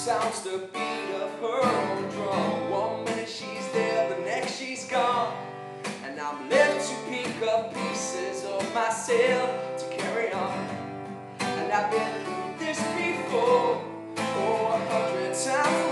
sounds the beat of her own drum. One minute she's there, the next she's gone, and I'm left to pick up pieces of myself to carry on. And I've been through this before, 100 times